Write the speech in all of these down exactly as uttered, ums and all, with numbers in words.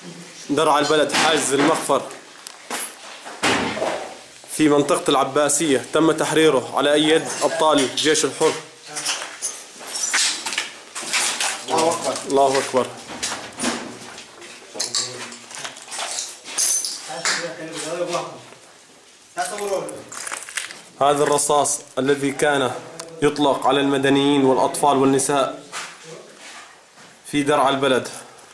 درع البلد حاجز المخفر في منطقة العباسية تم تحريره على أيدي يد أبطال الجيش الحر. الله أكبر. الله أكبر. هذا الرصاص الذي كان يطلق على المدنيين والأطفال والنساء في درع البلد.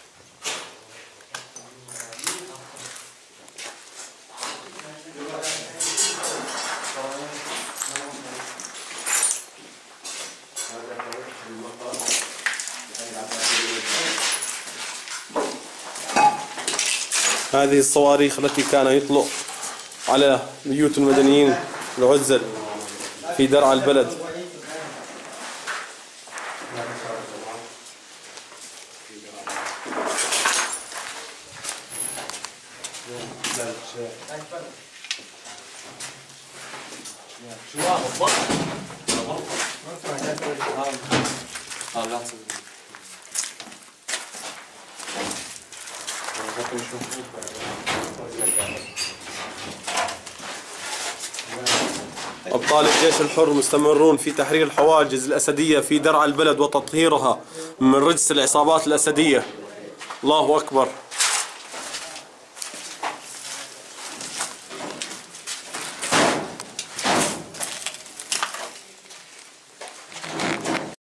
هذه الصواريخ التي كان يطلق على بيوت المدنيين العزل في درع البلد. أبطال الجيش الحر مستمرون في تحرير الحواجز الأسدية في درع البلد وتطهيرها من رجس العصابات الأسدية. الله أكبر.